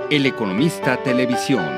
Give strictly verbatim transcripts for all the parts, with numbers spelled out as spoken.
El Economista Televisión.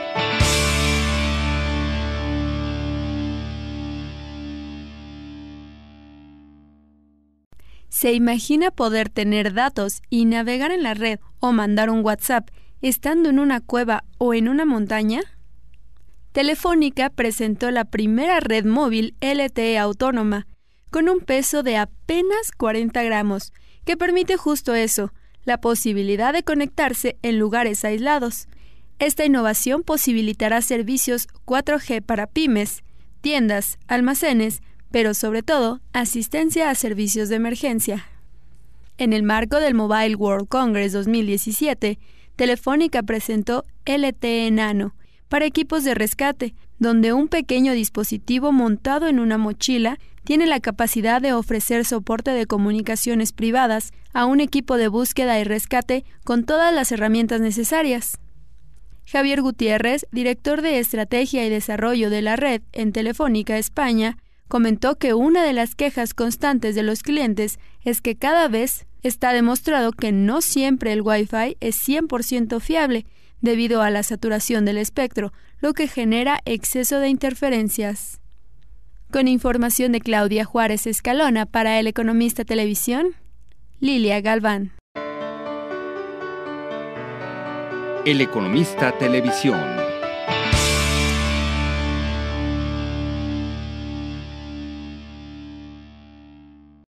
¿Se imagina poder tener datos y navegar en la red o mandar un WhatsApp estando en una cueva o en una montaña? Telefónica presentó la primera red móvil L T E autónoma, con un peso de apenas cuarenta gramos, que permite justo eso, la posibilidad de conectarse en lugares aislados. Esta innovación posibilitará servicios cuatro G para pymes, tiendas, almacenes, pero sobre todo, asistencia a servicios de emergencia. En el marco del Mobile World Congress dos mil diecisiete, Telefónica presentó L T E Nano para equipos de rescate, donde un pequeño dispositivo montado en una mochila tiene la capacidad de ofrecer soporte de comunicaciones privadas a un equipo de búsqueda y rescate con todas las herramientas necesarias. Javier Gutiérrez, director de Estrategia y Desarrollo de la red en Telefónica España, comentó que una de las quejas constantes de los clientes es que cada vez está demostrado que no siempre el Wi-Fi es cien por ciento fiable debido a la saturación del espectro, lo que genera exceso de interferencias. Con información de Claudia Juárez Escalona para El Economista Televisión, Lilia Galván. El Economista Televisión.